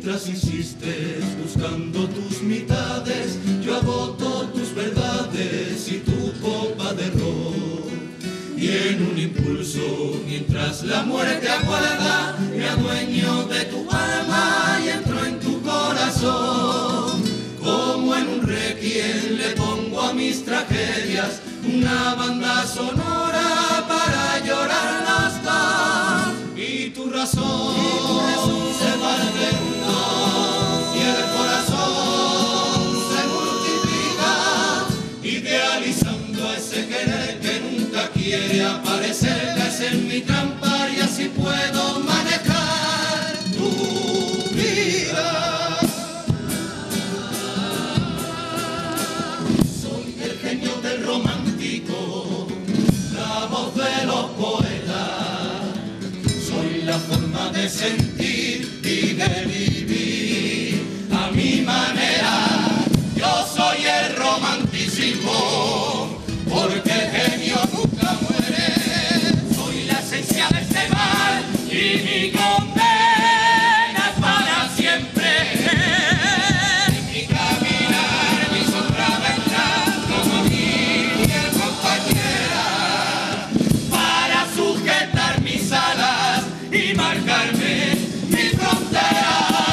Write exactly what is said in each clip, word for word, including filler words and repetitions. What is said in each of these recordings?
Mientras insistes buscando tus mitades, yo agoto tus verdades y tu copa de ron. Y en un impulso, mientras la muerte aguarda, me adueño de tu alma y entro en tu corazón. Como en un requiem le pongo a mis tragedias una banda sonora para llorarlas más. Y tu razón, y tu razón se parte en dos y el corazón se multiplica, idealizando a ese querer que nunca quiere aparecer. Es en mi trampa y así puedo manejar tu vida. Soy el genio del romántico, la voz de los poetas, soy la forma de sentir y de vivir a mi manera. Yo soy el romanticismo, porque el genio nunca muere. Soy la esencia de este mal y mi condena es para siempre. Mi caminar, mi sombra vendrá como mi fiel compañera para sujetar mis alas y marcarme mi frontera.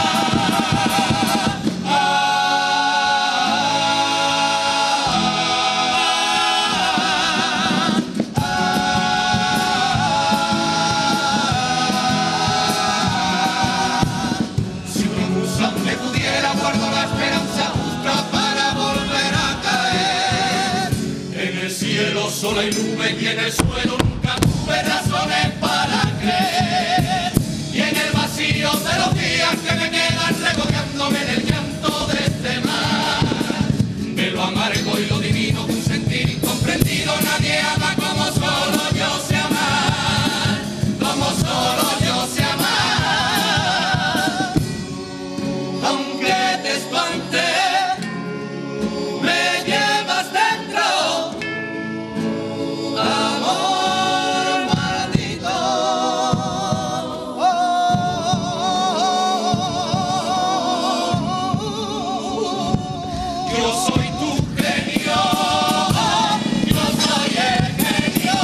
Solo hay nube y en el suelo nunca tuve razones para creer. Y en el vacío de los días que me quedan recogiéndome en el llanto de este mar, de lo amargo y lo divino de un sentir incomprendido, nadie ama como solo yo sé amar, como solo yo sé amar. Aunque te espante, me llevas dentro, amor maldito. Oh, yo soy tu genio, yo soy el genio.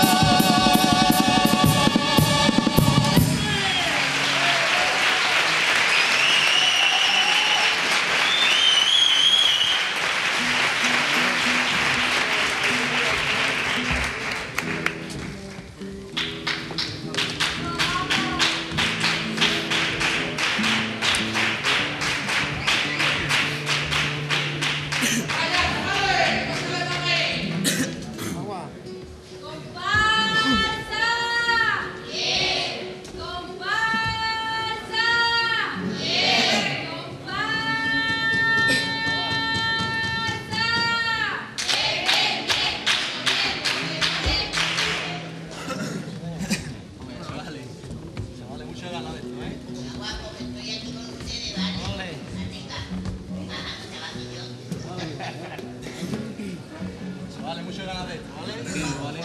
Vale, mucho ganas de esto, ¿vale? Sí, vale.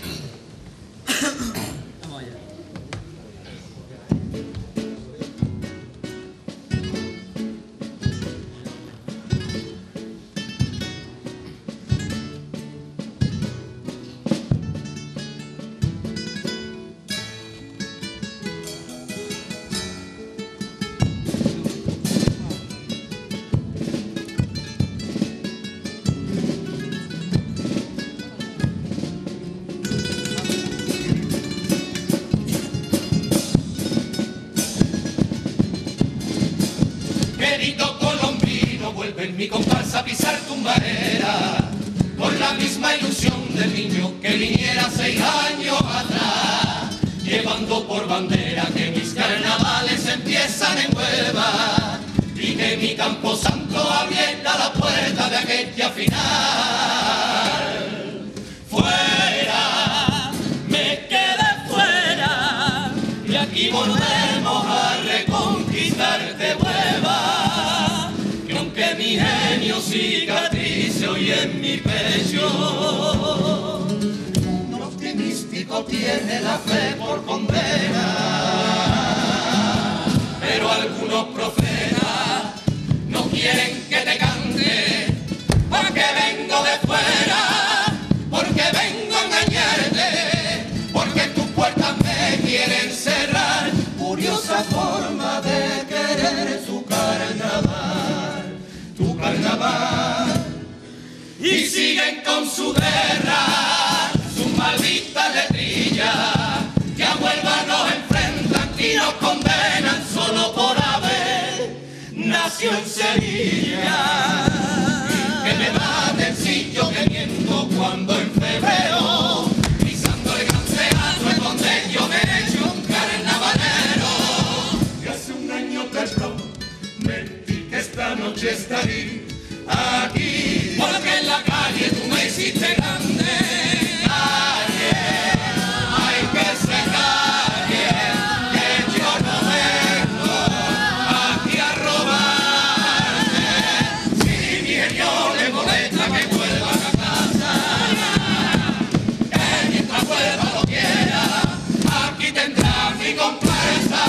Vamos allá. Querido colombino, vuelve en mi comparsa a pisar tumbarera, con la misma ilusión del niño que viniera seis años atrás, llevando por bandera que mis carnavales empiezan en Huelva y que mi camposanto abriera la puerta de aquella final. Fuera, me quedé fuera, y aquí volvemos a reconquistarte, Huelva, que aunque mi genio cicatrice hoy en mi pecho, un optimístico tiene la fe por condena, pero algunos profetas siguen con su guerra, sus malditas letrillas, que a Huelva nos enfrentan y nos condenan solo por haber nacido en Sevilla. Que me maten si yo que miento cuando en febrero, pisando el gran teatro es donde yo me echo un carnavalero. Y hace un año te prometí que esta noche estaría aquí, porque en la calle tú me hiciste grande. Calle, hay que se calle, que yo no vengo aquí a robarme. Si mi genio le molesta que vuelva a casa, que mientras vuelva lo quiera, aquí tendrá mi comparsa.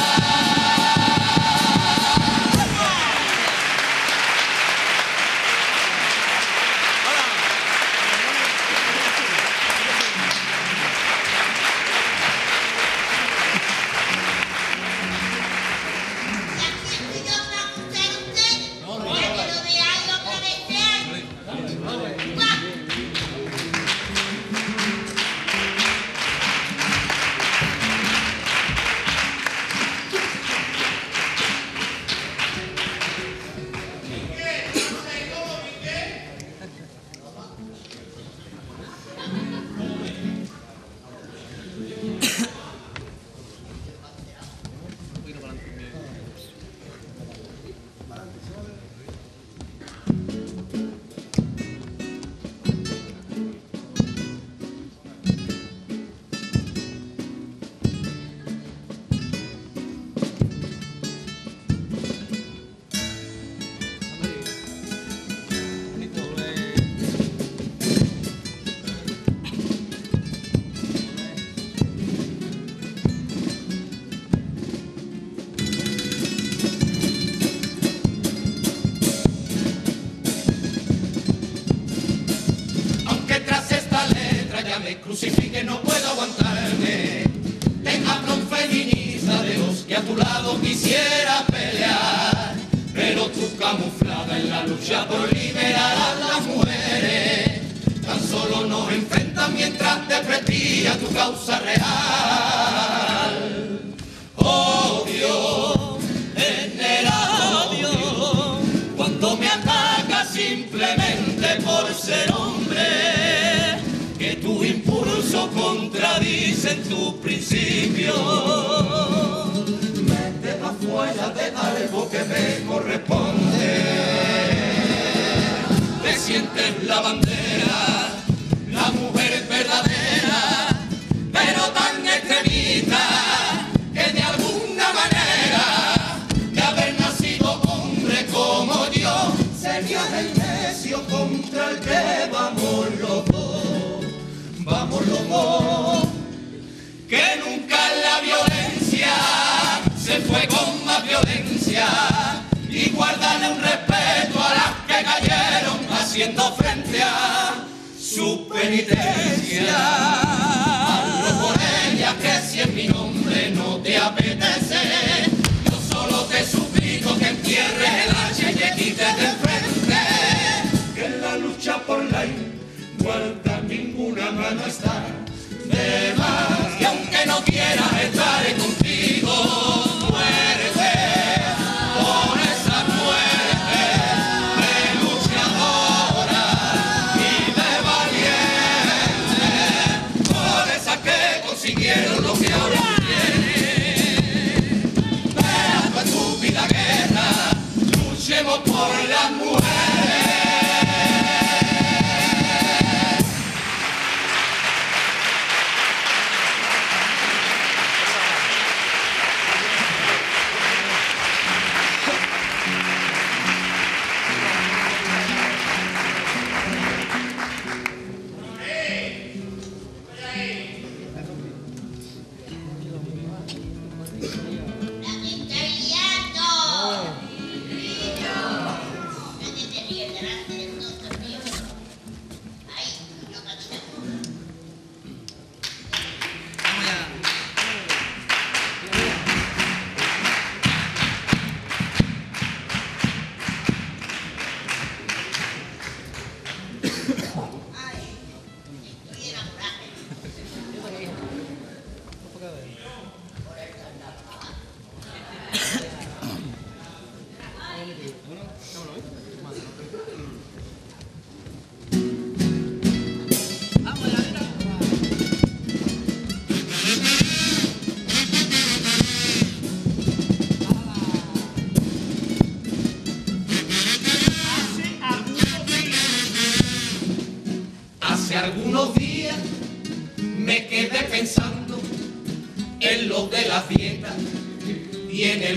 Me crucifique, no puedo aguantarme. Tenga feminista de los que a tu lado quisiera pelear, pero tú camuflada en la lucha por liberar a las mujeres, tan solo nos enfrentan mientras te prestía tu causa real. Odio en el odio cuando me atacas simplemente por ser hombre, que tu impulso contradicen tus principios. Vete pa' fuera de algo que me corresponde. Te sientes la bandera, la mujer es verdadera, pero tan extremista que de alguna manera, de haber nacido hombre como yo, serías el necio contra el que vamos los dos. Vamos los dos, que nunca la violencia se fue con más violencia, y guardan un respeto a las que cayeron haciendo frente a su penitencia. Hablo por ellas que si en mi nombre no te apetece, yo solo te suplico que entierres el hacha y te quites de frente, que en la lucha por la igualdad ninguna mano está de más, y aunque no quieras estaré contigo, muérete por esa muerte de luchadora y de valiente, por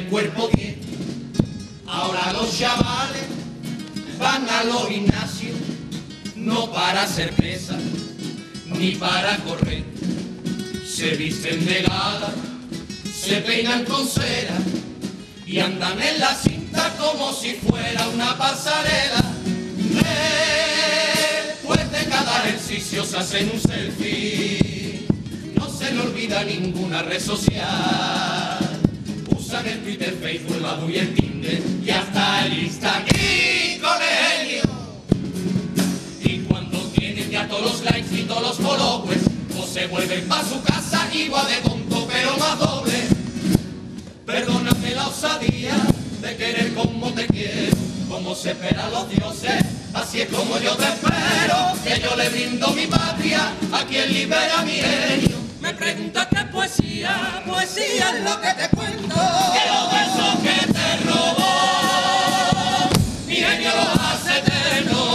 cuerpo bien. Ahora los chavales van a los gimnasios, no para hacer pesas ni para correr. Se visten de gala, se peinan con cera y andan en la cinta como si fuera una pasarela. Después de cada ejercicio se hacen un selfie, no se le olvida ninguna red social. Usan el Twitter, Facebook, el Badoo y el Tinder y hasta el Instagram. ¡Y colegio! Y cuando tienen ya todos los likes y todos los followers, o se vuelven pa' su casa igual de tonto pero más doble. Perdóname la osadía de querer como te quiero, como se espera a los dioses, así es como yo te espero, que yo le brindo mi patria a quien libera mi genio. Me preguntas qué poesía, poesía es lo que te cuento. Que los versos que te robó, mi genio los hace eternos.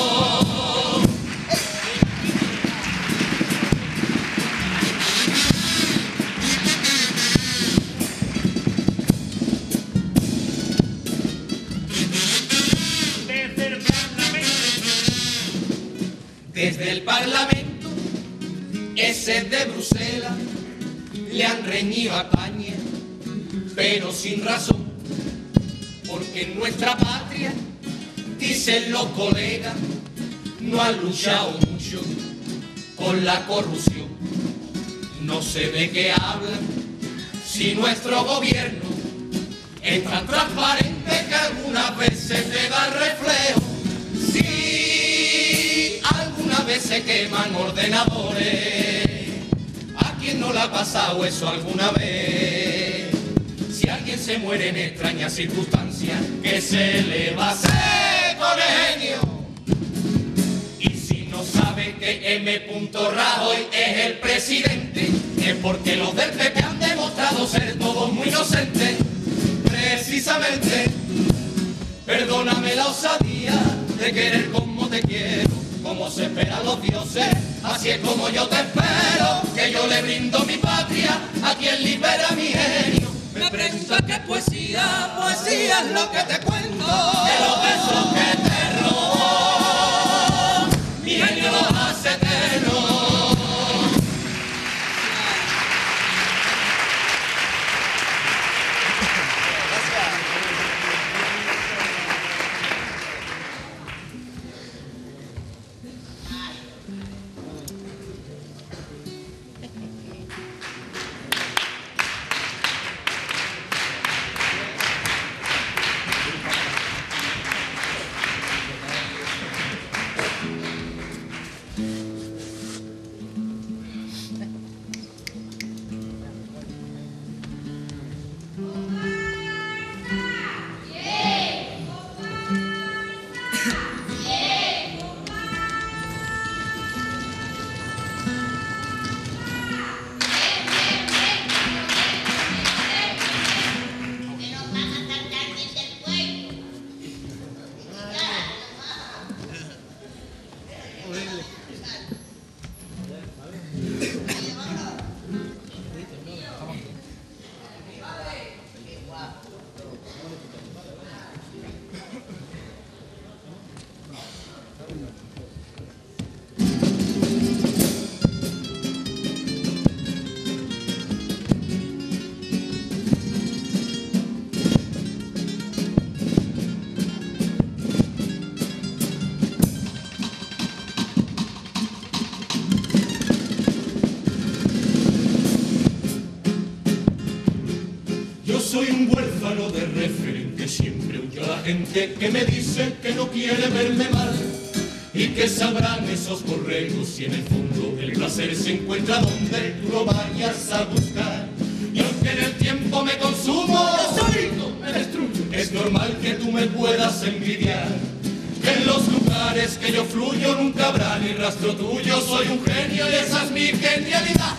Desde el Parlamento, ese de Bruselas, le han reñido a España, pero sin razón, porque en nuestra patria, dicen los colegas, no han luchado mucho con la corrupción. No sé de qué hablan, si nuestro gobierno es tan transparente que algunas veces te da el reflejo. Sí, algunas veces queman ordenadores. ¿A quién no le ha pasado eso alguna vez? Si alguien se muere en extrañas circunstancias, ¿qué se le va a hacer con el genio? Y si no sabe que M. Rajoy es el presidente, es porque los del P P han demostrado ser todos muy inocentes. Precisamente, perdóname la osadía de querer como te quiero, como se esperan los dioses, así es como yo te espero, que yo le brindo mi patria a quien libera mi genio. Me preguntas qué poesía, poesía es lo que te cuento. Que los besos que te robó, mi genio los hace eternos. Soy un huérfano de referente, siempre huyo a la gente que me dice que no quiere verme mal y que sabrán esos correos si en el fondo el placer se encuentra donde tú lo vayas a buscar. Y aunque en el tiempo me consumo, solito me destruyo, es normal que tú me puedas envidiar. En los lugares que yo fluyo nunca habrá ni rastro tuyo, soy un genio y esa es mi genialidad.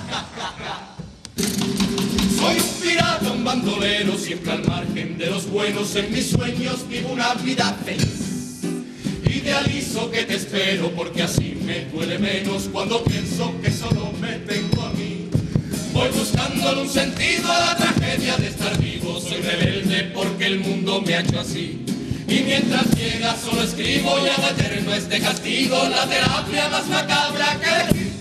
Soy un pirata, un bandolero, siempre al margen de los buenos. En mis sueños vivo una vida feliz. Idealizo que te espero porque así me duele menos cuando pienso que solo me tengo a mí. Voy voy buscándole un sentido a la tragedia de estar vivo. Soy rebelde porque el mundo me ha hecho así. Y mientras llega solo escribo y hago eterno este castigo, la terapia más macabra que elegir.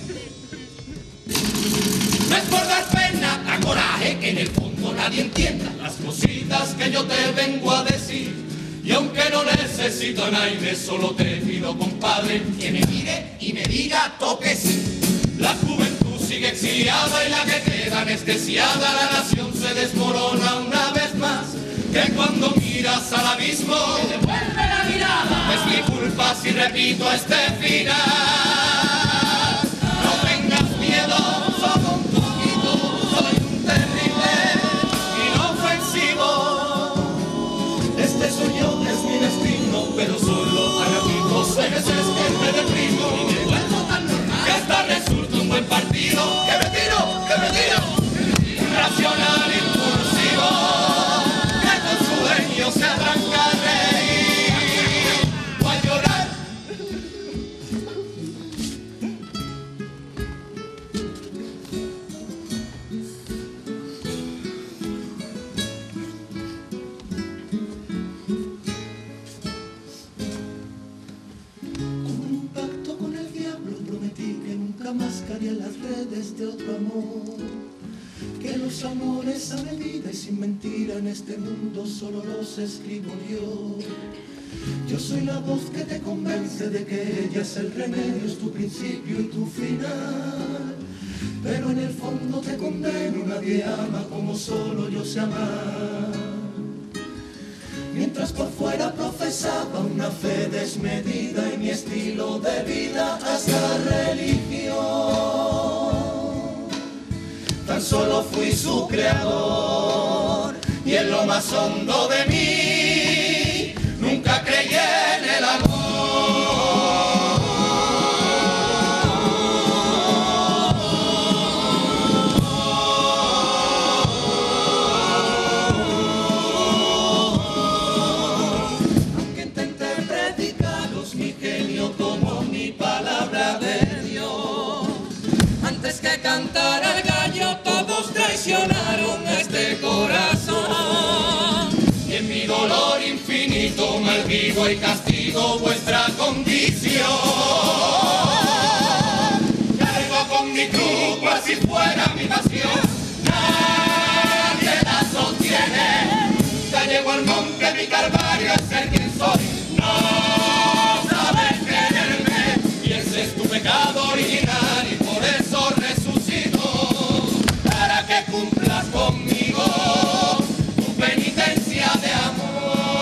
No es por dar pena, da coraje que en el fondo nadie entienda las cositas que yo te vengo a decir. Y aunque no necesito a nadie, solo te pido, compadre, que me mire y me diga toque sí. La juventud sigue exiliada y la que queda anestesiada, la nación se desmorona una vez más. Que cuando miras al abismo, te devuelve la mirada. Es mi culpa si repito este final. No tengas miedo, solo un poquito, soy un terrible inofensivo. Este soy yo, es mi destino, pero solo a ratitos hay veces que me deprimo. Y me vuelvo tan normal que hasta resulta un buen partido. Que me tiro, que me tiro, racional, impulsivo. Se arranca a reír o a llorar. Con un pacto con el diablo prometí que nunca más caería las redes de otro amor. Que los amores a medida y sin mentira en este mundo solo los escribo yo. Yo soy la voz que te convence de que ella es el remedio, es tu principio y tu final. Pero en el fondo te condeno, nadie ama como solo yo sé amar. Mientras por fuera profesaba una fe desmedida y mi estilo de vida hasta religión. Tan solo fui su creador y en lo más hondo de mí nunca creí en el amor. Aunque intenté predicaros mi genio como mi palabra de Dios, antes que cantar al gallo todos traicionaron a este corazón. Y en mi dolor infinito maldigo y castigo vuestra condición. Cargo con mi cruz cual si fuera mi pasión. Nadie la sostiene. Ya llego al monte mi calvario a ser quien soy. No sabes quererme y ese es tu pecado original y por eso resucito para que cumplas conmigo tu penitencia de amor.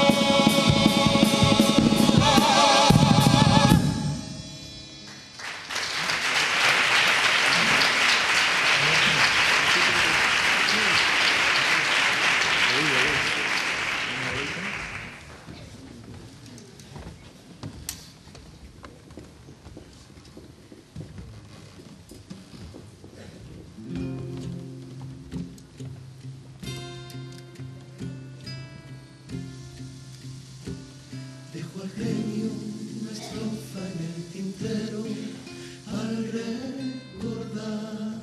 Dejo al genio una estrofa en el tintero al recordar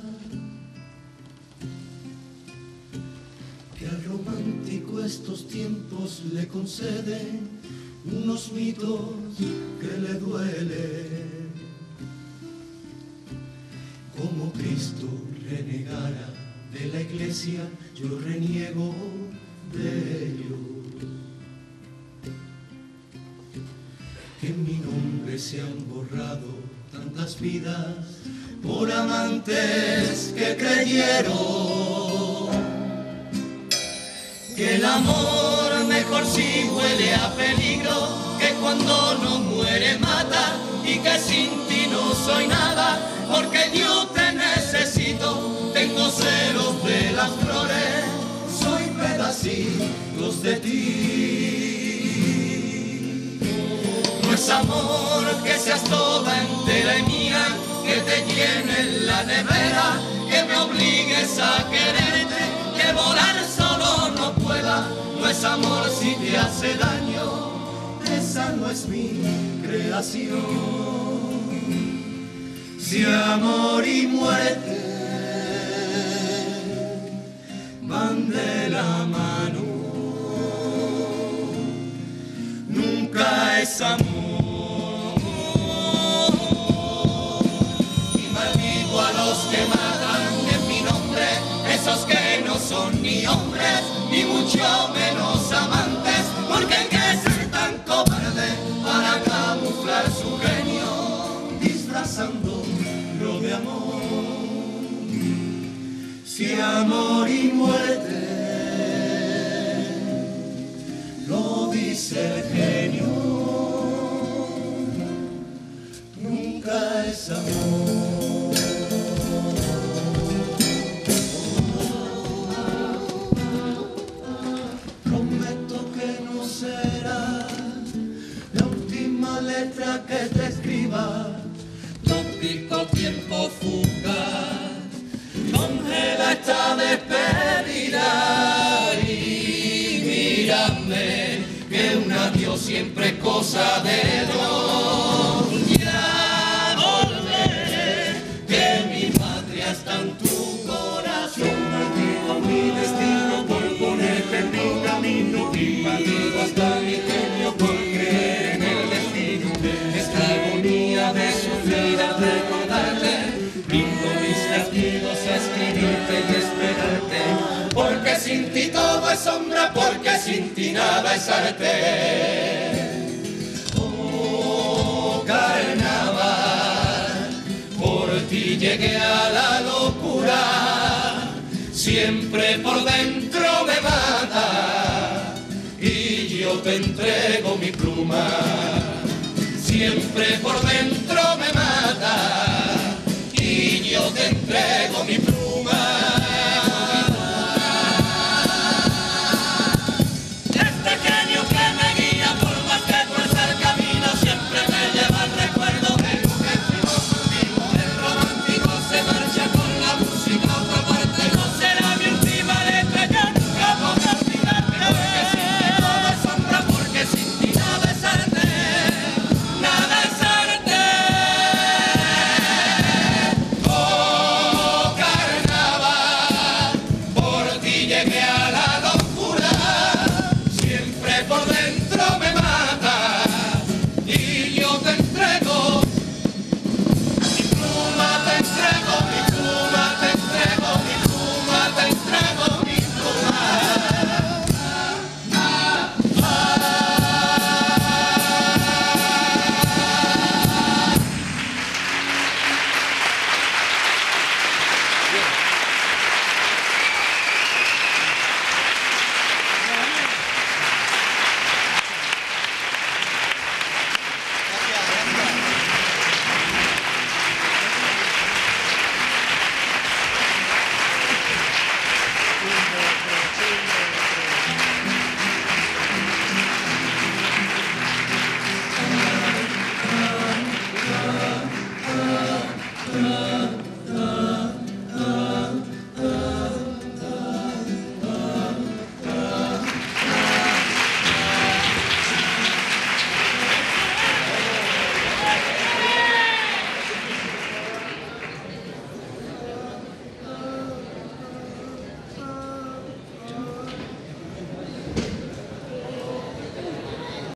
que al romántico estos tiempos le conceden unos mitos que le duelen. Como Cristo renegara de la iglesia, yo reniego de ellos. Que en mi nombre se han borrado tantas vidas por amantes que creyeron que el amor mejor si huele a peligro, que cuando no muere mata y que sin ti no soy nada, porque yo te necesito, tengo celos de las flores, soy pedacitos de ti. No es amor que seas toda entera y mía, que te llene la nevera, que me obligues a quererte, que volar solo no pueda. No es amor si te hace daño, esa no es mi creación. Si amor y muerte van de la mano. Nunca es amor. Y maldigo a los que matan en mi nombre, esos que no son ni hombres, ni mucho menos amantes, porque hay que ser tan cobarde para camuflar su genio, disfrazándolo de amor. Si amor y muerte lo dice el genio, nunca es amor. Prometo que no será la última letra que te escriba. Tópico tiempo fugaz congela esta despedida y mírame, que un adiós siempre es cosa de dos. Ya volveré, que mi patria está en tu corazón. Maldigo mi destino por ponerte en mi camino, y maldigo hasta mi genio por creer en el destino. Esta agonía de sufrir al recordarte, brindo mis latidos a escribirte y esperarte, porque sin ti todo es sombra, porque sin ti nada es arte. Oh, carnaval, por ti llegué a la locura, siempre por dentro me mata, y yo te entrego mi pluma, siempre por dentro me mata, y yo te entrego mi pluma.